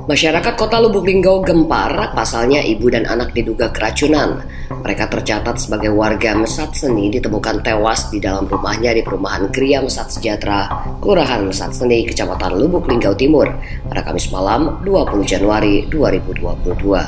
Masyarakat Kota Lubuk Linggau gempar, pasalnya ibu dan anak diduga keracunan. Mereka tercatat sebagai warga Mesat Seni ditemukan tewas di dalam rumahnya di perumahan Gria Mesat Sejahtera, Kelurahan Mesat Seni, Kecamatan Lubuk Linggau Timur, pada Kamis malam 20 Januari 2022.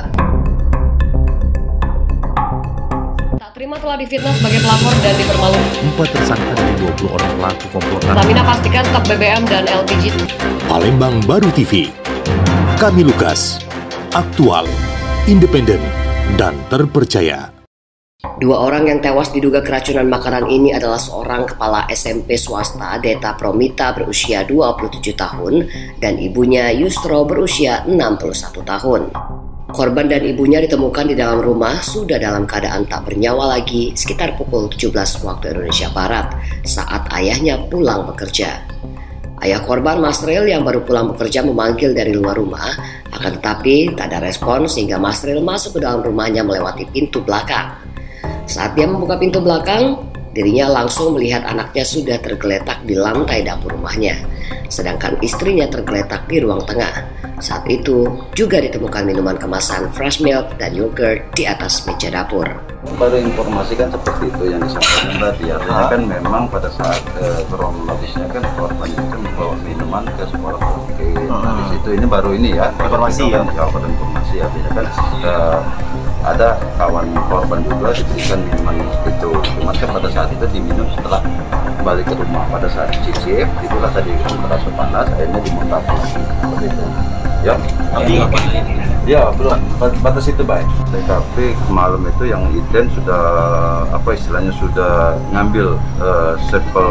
Tak terima telah difitnah sebagai pelapor dan dipermalukan. 4 tersangka dari 20 orang pelaku komplotan. Pertamina pastikan stok BBM dan LPG. Palembang Baru TV. Kami Lukas, aktual, independen, dan terpercaya. 2 orang yang tewas diduga keracunan makanan ini adalah seorang kepala SMP swasta Deta Promita berusia 27 tahun dan ibunya Yustro berusia 61 tahun. Korban dan ibunya ditemukan di dalam rumah sudah dalam keadaan tak bernyawa lagi sekitar pukul 17 waktu Indonesia Barat saat ayahnya pulang bekerja. Ayah korban Masril yang baru pulang bekerja memanggil dari luar rumah, akan tetapi tak ada respon sehingga Masril masuk ke dalam rumahnya melewati pintu belakang. Saat dia membuka pintu belakang, dirinya langsung melihat anaknya sudah tergeletak di lantai dapur rumahnya, sedangkan istrinya tergeletak di ruang tengah. Saat itu juga ditemukan minuman kemasan fresh milk dan yogurt di atas meja dapur. Baru informasikan seperti itu yang disampaikan tadi, artinya kan memang pada saat kronologisnya kan korban itu membawa minuman ke sekolah karaoke. Nah di situ ini baru ini ya informasi ya, kabar informasi ya, biasanya kan ada kawan korban juga diberikan minuman itu, cuma kan pada saat itu diminum setelah kembali ke rumah. Pada saat cicip itulah tadi merasa panas, akhirnya dimuntahkan seperti itu. Ya, ya belum batas itu baik. TKP malam itu yang Iden sudah istilahnya sudah ngambil sampel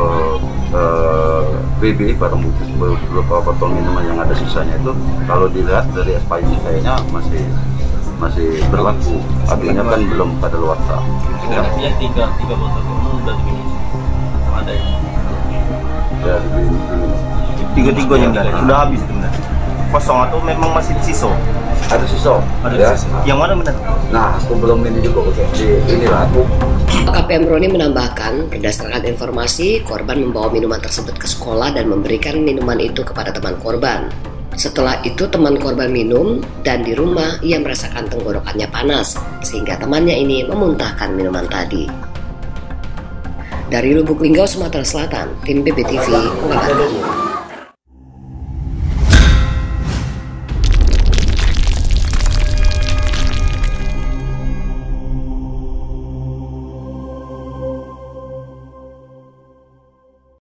BB barang bukti berupa botol minuman yang ada sisanya itu. Kalau dilihat dari expiry kayaknya masih berlaku, artinya kan belum pada luar sah. Ya. Tiga botol minuman udah diminum, ada ya? Ya diminum. Tiga-tiganya sudah habis itu benar. Kosong atau memang masih sisa? Ada sisa. Ada ya. sisa. Yang mana benar? Nah, aku belum ini juga inilah aku. KPM Roni menambahkan, berdasarkan informasi, korban membawa minuman tersebut ke sekolah dan memberikan minuman itu kepada teman korban. Setelah itu teman korban minum dan di rumah ia merasakan tenggorokannya panas sehingga temannya ini memuntahkan minuman tadi. Dari Lubuk Linggau, Sumatera Selatan, tim BBTV mengatakan.